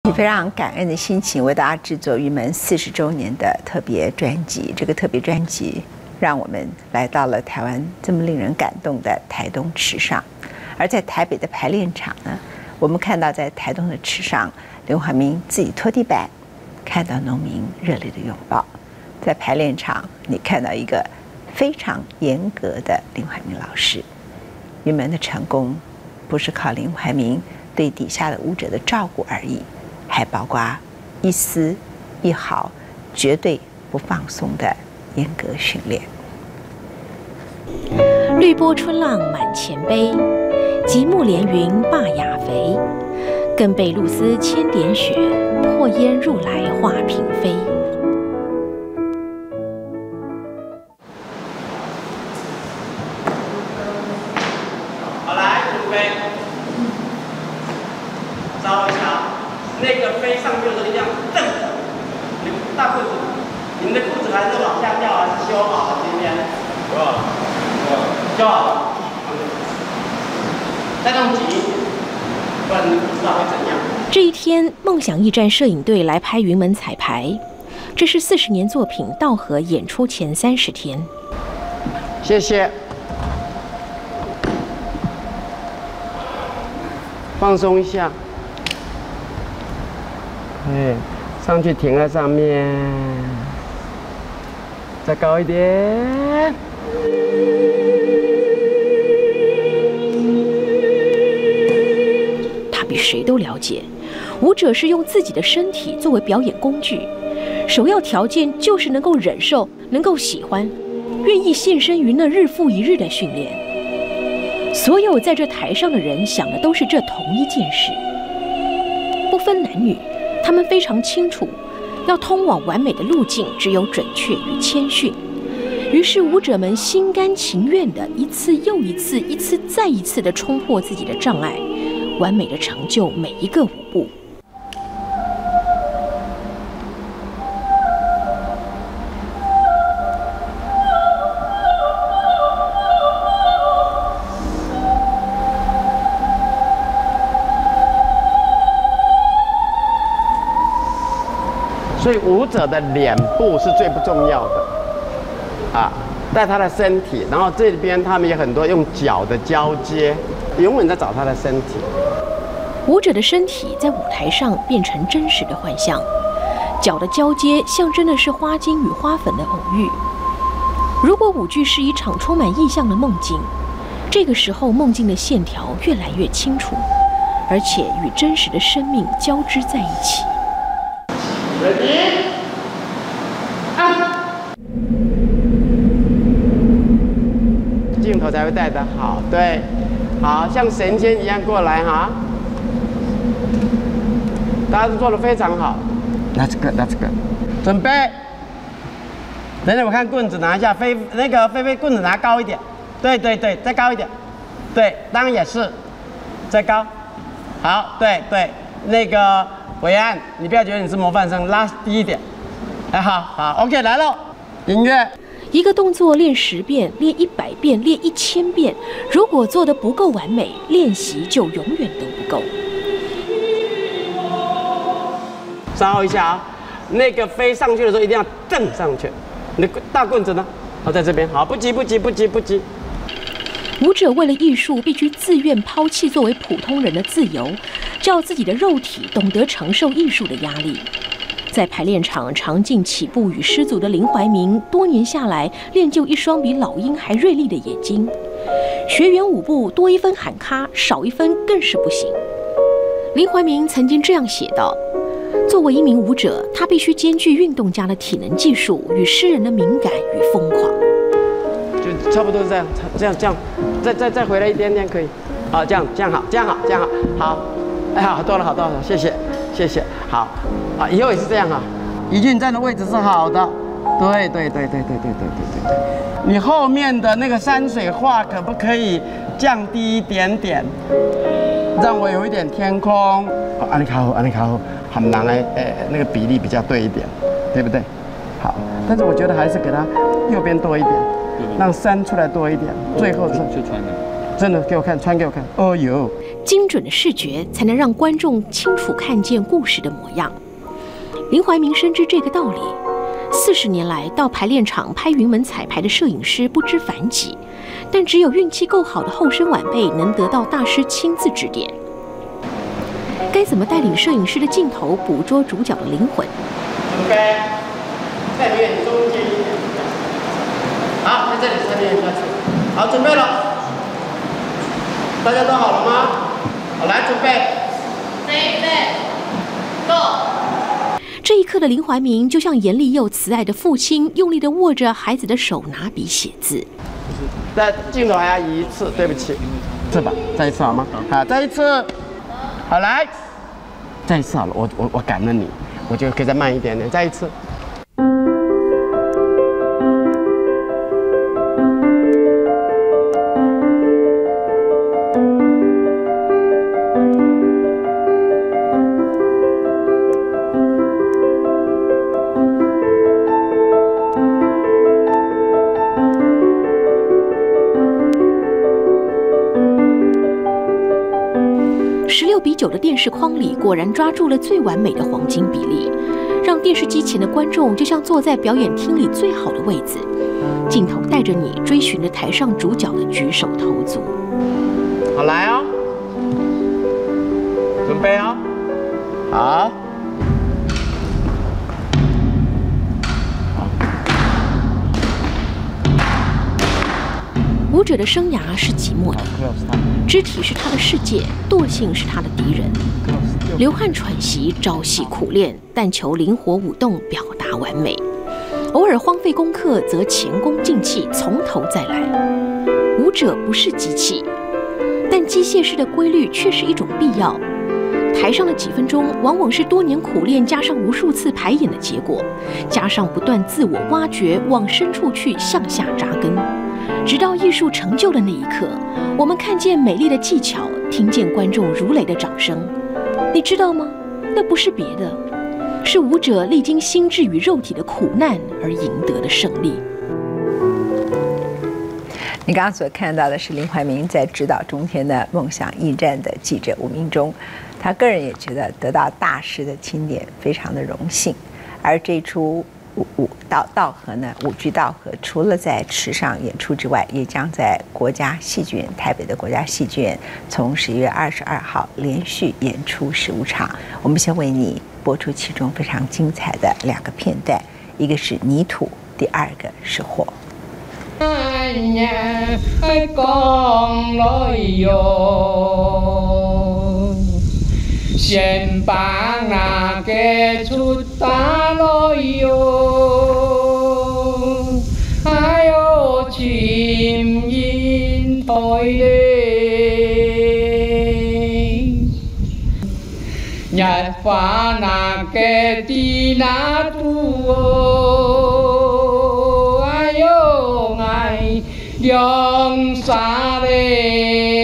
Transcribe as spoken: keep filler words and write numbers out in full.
以非常感恩的心情，为大家制作云门四十周年的特别专辑。这个特别专辑让我们来到了台湾这么令人感动的台东池上，而在台北的排练场呢，我们看到在台东的池上，林怀民自己拖地板，看到农民热烈的拥抱。在排练场，你看到一个非常严格的林怀民老师。云门的成功，不是靠林怀民对底下的舞者的照顾而已，还包括一丝一毫绝对不放松的严格训练。 绿波春浪满前杯，极目连云霸雅肥。更被露丝千点雪，破烟入来画屏飞。 好，来准备，稍微瞧，那个飞上去的时候一定要蹬着，你大裤子，你们的裤子还是往下掉还是修好了？今天，修好了，再弄紧。不然你不知道会怎样。 这一天，梦想驿站摄影队来拍云门彩排，这是四十年作品《稻荷》演出前三十天。 谢谢。放松一下。对，上去停在上面，再高一点。 比谁都了解，舞者是用自己的身体作为表演工具，首要条件就是能够忍受，能够喜欢，愿意献身于那日复一日的训练。所有在这台上的人想的都是这同一件事，不分男女，他们非常清楚，要通往完美的路径只有准确与谦逊。于是舞者们心甘情愿地一次又一次，一次再一次地冲破自己的障碍，完美的成就每一个舞步。 所以舞者的脸部是最不重要的，啊，带他的身体，然后这边他们有很多用脚的交接，永远在找他的身体。 舞者的身体在舞台上变成真实的幻象，脚的交接象征的是花茎与花粉的偶遇。如果舞剧是一场充满意象的梦境，这个时候梦境的线条越来越清楚，而且与真实的生命交织在一起。 Ready？ 镜头才会带得好，对，好像神仙一样过来哈。大家都做得非常好 ，That's good，That's good。准备，等等我看棍子拿一下，飞那个飞飞棍子拿高一点，对对对，再高一点，对，当然也是，再高，好，对对，那个伟安，你不要觉得你是模范生，拉低一点，哎，好好 ，OK， 来喽，音乐。 一个动作练十遍，练一百遍，练一千遍，如果做得不够完美，练习就永远都不够。 稍后一下啊，那个飞上去的时候一定要蹬上去。你的大棍子呢？好，在这边。好，不急不急不急不急。 舞者为了艺术，必须自愿抛弃作为普通人的自由，叫自己的肉体懂得承受艺术的压力。在排练场常进起步与失足的林怀民，多年下来练就一双比老鹰还锐利的眼睛。学员舞步多一分喊卡，少一分更是不行。林怀民曾经这样写道：作为一名舞者，他必须兼具运动家的体能技术与诗人的敏感与疯狂。 就差不多是这样，这样这样，再再再回来一点点可以。好，这样这样好，这样好，这样好，好，哎，好多了，好多了，谢谢。谢谢，好，啊，以后也是这样啊。怡俊站的位置是好的，对对对对对对对对对对。你后面的那个山水画可不可以降低一点点，让我有一点天空？哦，安利卡后，安利卡后，很难来，呃，那个比例比较对一点，对不对？好，但是我觉得还是给它右边多一点，让山出来多一点。最后是就穿了， 真的给我看，穿给我看。哦呦， 精准的视觉才能让观众清楚看见故事的模样。林怀民深知这个道理，四十年来到排练场拍云门彩排的摄影师不知凡几，但只有运气够好的后生晚辈能得到大师亲自指点。该怎么带领摄影师的镜头捕捉主角的灵魂？ 准备，再离中间一点。好，在这里再练下去。好，准备了。大家都好了吗？好，来准备。准备，Go。 这一刻的林怀民就像严厉又慈爱的父亲，用力地握着孩子的手，拿笔写字。 再镜头还要移一次，对不起。是吧？再一次好吗？好，再一次。好，来，再一次好了。我我我感恩你，我就可以再慢一点点。再一次。 十六比九的电视框里，果然抓住了最完美的黄金比例，让电视机前的观众就像坐在表演厅里最好的位子。镜头带着你追寻着台上主角的举手投足。 好，来哦，准备哦，好。 舞者的生涯是寂寞的，肢体是他的世界，惰性是他的敌人。流汗喘息，朝夕苦练，但求灵活舞动，表达完美。偶尔荒废功课，则前功尽弃，从头再来。舞者不是机器，但机械式的规律却是一种必要。台上的几分钟，往往是多年苦练加上无数次排演的结果，加上不断自我挖掘，往深处去向下扎根。直到艺术成就的那一刻，我们看见美丽的技巧，听见观众如雷的掌声。你知道吗？那不是别的，是舞者历经心智与肉体的苦难而赢得的胜利。 你刚刚所看到的是林怀民在指导中天的梦想驿站的记者吴明忠，他个人也觉得得到大师的钦点非常的荣幸。而这出舞舞道道河呢，舞剧道河除了在池上演出之外，也将在国家戏剧院台北的国家戏剧院从十一月二十二号连续演出十五场。我们先为你播出其中非常精彩的两个片段，一个是泥土，第二个是火。 哎呀，哎讲来哟，先把那个出打来哟，哎呦，情因台嘞，日发那个地那土哦，哎呦。凉沙嘞。